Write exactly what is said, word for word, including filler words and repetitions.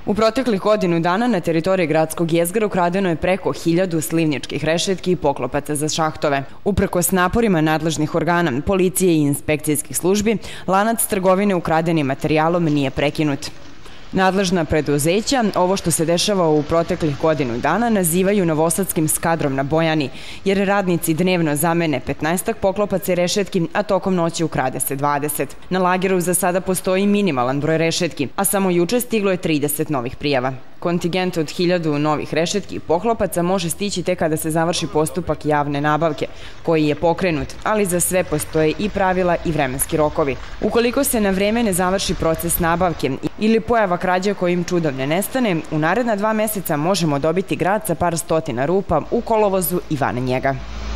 U proteklih godinu dana na teritoriji gradskog jezgra ukradeno je preko hiljadu slivničkih rešetki i poklopaca za šahtove. Uprkos naporima nadležnih organa, policije i inspekcijskih službi, lanac trgovine ukradenim materijalom nije prekinut. Nadležna preduzeća ovo što se dešava u proteklih godinu dana nazivaju novosadskim skadrom na Bojani, jer radnici dnevno zamene petnaestak poklopaca i rešetki, a tokom noći ukrade se dvadeset. Na lageru za sada postoji minimalan broj rešetki, a samo juče stiglo je trideset novih prijava. Kontingent od hiljadu novih rešetki i poklopaca može stići tek kada se završi postupak javne nabavke, koji je pokrenut, ali za sve postoje i pravila i vremenski rokovi. Ukoliko se na vreme ne završi proces nabavke ili pojava krađe kojim čudom ne nestane, u naredna dva meseca možemo dobiti grad sa par stotina rupa u kolovozu i van njega.